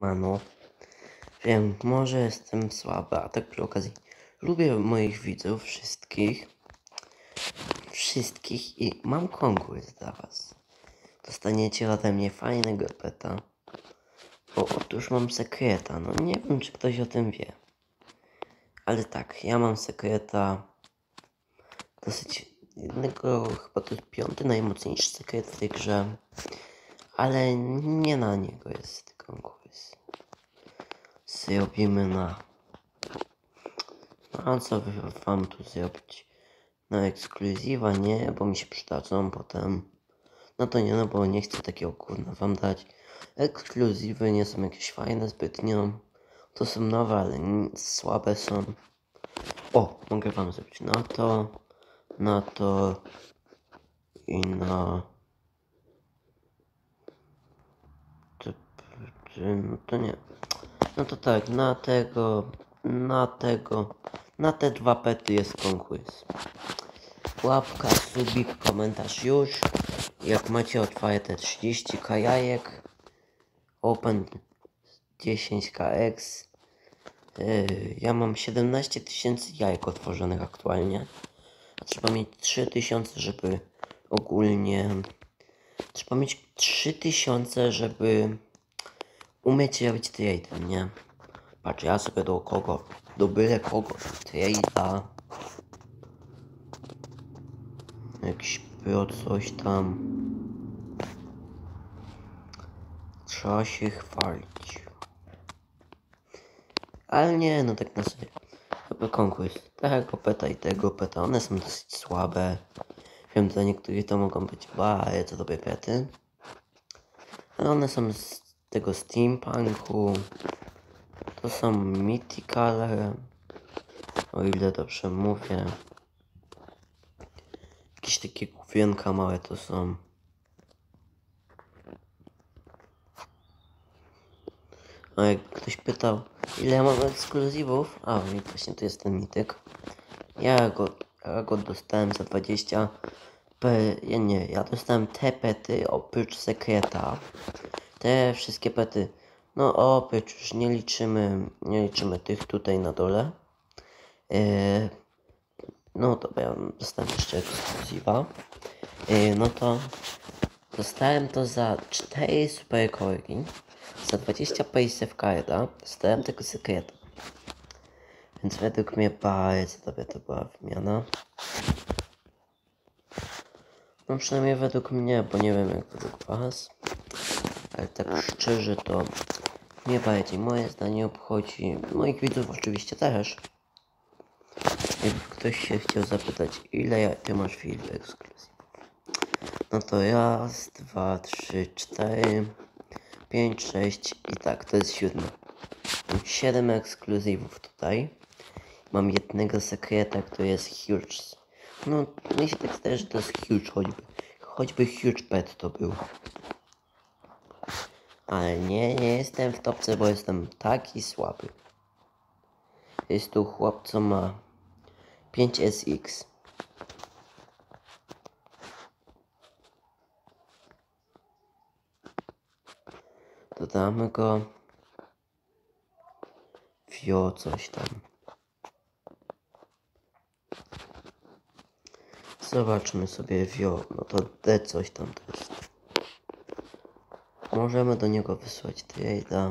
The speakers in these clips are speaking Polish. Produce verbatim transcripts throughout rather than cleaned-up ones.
No, wiem, może jestem słaby, a tak przy okazji lubię moich widzów, wszystkich, wszystkich i mam konkurs dla was. Dostaniecie ode mnie fajnego peta, bo otóż mam sekreta, no nie wiem czy ktoś o tym wie. Ale tak, ja mam sekreta, dosyć jednego, chyba to jest piąty najmocniejszy sekret w tej grze, ale nie na niego jest konkurs. Zrobimy na... No a co wam tu zrobić? Na ekskluzywa nie, bo mi się przydadzą potem. No to nie, no bo nie chcę takiego kurna wam dać. Ekskluzywy nie są jakieś fajne zbytnio. To są nowe, ale słabe są. O, mogę wam zrobić na to, na to i na... No to nie. No to tak, na tego, na tego, na te dwa pety jest konkurs. Łapka, subik, komentarz już. Jak macie otwarte trzydzieści ka jajek, open dziesięć ka eks. Yy, ja mam siedemnaście tysięcy jajek otworzonych aktualnie. A trzeba mieć trzy tysiące, żeby ogólnie... Trzeba mieć trzy tysiące, żeby umieć robić trade'em, nie? Patrz, ja sobie do kogo, do byle kogo trade'a. Jakiś pro coś tam. Trzeba się chwalić. Ale nie, no tak na serio. Chyba konkurs tego peta i tego peta, one są dosyć słabe. Wiem, dla niektórych to mogą być bardzo dobre pety. Ale one są z tego steampunku. To są mythicale. O ile dobrze mówię. Jakieś takie główienka małe to są. A jak ktoś pytał, ile ja mam ekskluzywów? A, i właśnie to jest ten mityk. Ja go, ja go dostałem za dwadzieścia p... Ja nie, ja dostałem te pety oprócz sekreta. Te wszystkie pety. No oprócz już nie liczymy, nie liczymy tych tutaj na dole. Yy, no dobra, ja dostałem jeszcze ekskluzywa. Yy, no to dostałem to za cztery super korki. Za dwadzieścia paysafe carda dostałem tego sekreta. Więc według mnie bardzo dobra to była wymiana. No przynajmniej według mnie, bo nie wiem jak według was. Ale tak szczerze to mnie bardziej moje zdanie obchodzi. Moich widzów oczywiście też. Jakby ktoś się chciał zapytać, ile ja, ty masz film ekskluzyw. No to raz, dwa, trzy, cztery, pięć, sześć i tak, to jest siódmy. Mam siedem ekskluzywów tutaj. Mam jednego sekreta, który jest huge. No, mi się tak zdaje, że to jest huge choćby. Choćby huge pet to był. Ale nie, nie jestem w topce, bo jestem taki słaby. Jest tu chłop, co ma pięć S X. Dodamy go. Wio coś tam. Zobaczmy sobie wio. No to D coś tam to jest. Możemy do niego wysłać trade'a.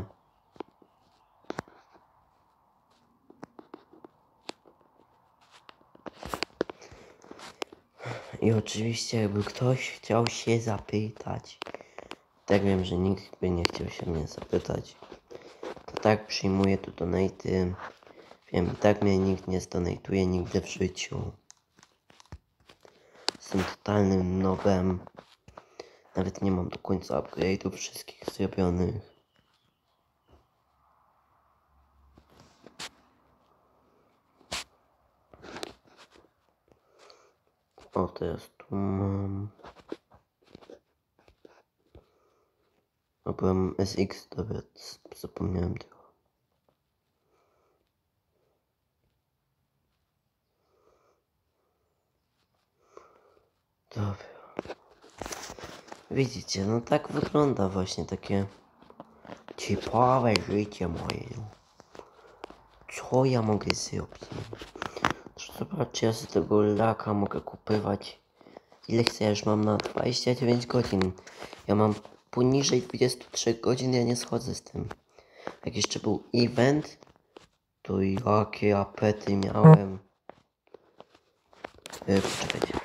I oczywiście jakby ktoś chciał się zapytać. Tak wiem, że nikt by nie chciał się mnie zapytać. To tak przyjmuję tu donaty. Wiem, tak mnie nikt nie zdonatuje nigdy w życiu. Jestem totalnym nobem. Nawet nie mam do końca upgrade'ów wszystkich zrobionych. O, teraz tu mam... O, byłem S X, dobra, zapomniałem tego. Dobra. Widzicie, no tak wygląda właśnie takie Ciekawe życie moje. Co ja mogę zrobić? Zobaczcie, ja z tego laka mogę kupywać. Ile chcę, ja już mam na dwadzieścia dziewięć godzin. Ja mam poniżej dwudziestu trzech godzin, ja nie schodzę z tym. Jak jeszcze był event, to jakie apety miałem. E, poczekajcie.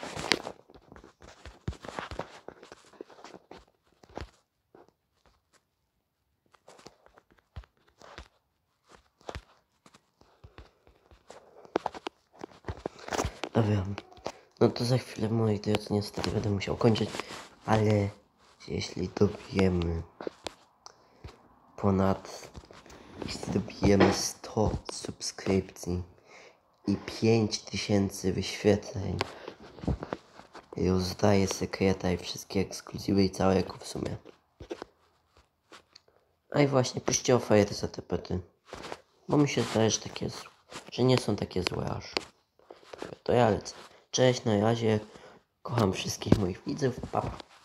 Dobra, no to za chwilę, moi drodzy, niestety będę musiał kończyć, ale jeśli dobijemy ponad, jeśli dobijemy sto subskrypcji i pięć tysięcy wyświetleń, rozdaję sekreta i wszystkie ekskluzywy i całe jako w sumie. A i właśnie, piszcie oferty za te pety, bo mi się zdaje, że takie, że nie są takie złe aż. To ja lecę. Cześć, na razie. Kocham wszystkich moich widzów. Pa, pa.